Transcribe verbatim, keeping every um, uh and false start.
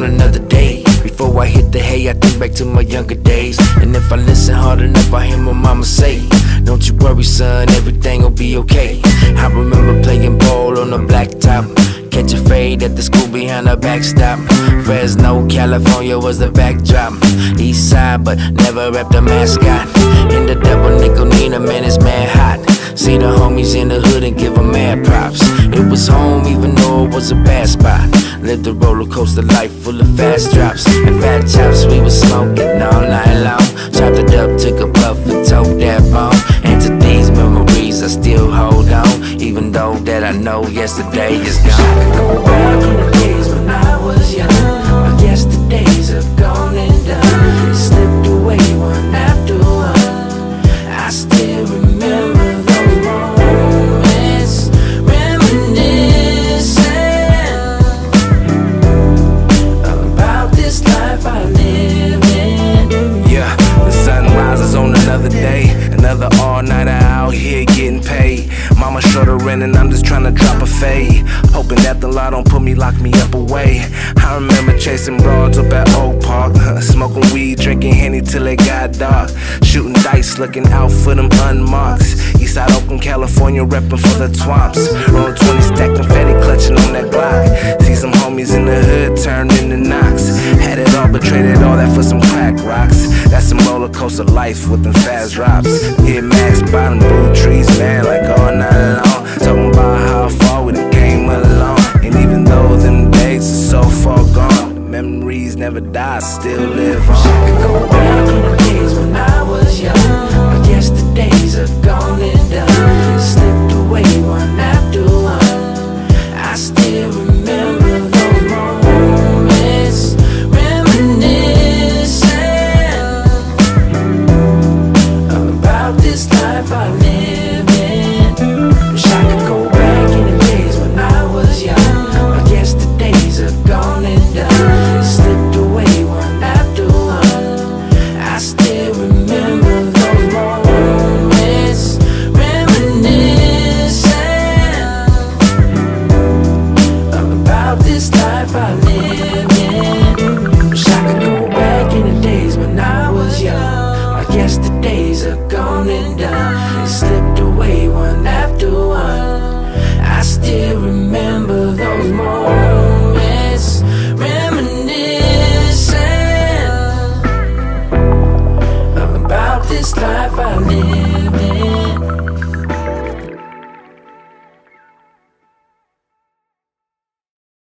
another day. Before I hit the hay, I think back to my younger days. And if I listen hard enough, I hear my mama say, don't you worry son, everything'll be okay. I remember playing ball on the blacktop, catch a fade at the school behind the backstop. Fresno, California was the backdrop. East side, but never rep the mascot. In the double nickel Nina, man, it's mad hot. See the homies in the hood and give them mad props. It was home even though it was a bad spot. Lived the roller coaster life full of fast drops and fat chops. We was smoking all night long. Chopped it up, took a puff and told that bone. And to these memories I still hold on, even though that I know yesterday is gone. I could go back on the days when I was young, but yesterdays are gone and done. Slipped away one after one. I still remember those moments, reminiscing about this life I live in. Yeah, the sun rises on another day, another all-nighter out here getting paid. Mama short of rent and I'm just trying to drop a fade, hoping that the law don't put me, lock me up away. I remember chasing broads up at Oak Park, smoking weed, drinking Henny till it got dark, shooting dice, looking out for them unmarks. Eastside Oakland, California, reppin' for the twomps. Roll twenty stack confetti, clutching on that Glock. See some homies in the hood turn into knocks. Had it all, but traded all that for some crack rocks. That's some roller coaster life with them fast drops. Hit max bottom blue trees, man, like all night long. Talking about how far we done came along. And even though them days are so far gone, the memories never die, still live on. I could go back on the days when I was young, but yesterdays are gone and done. Slipped away one after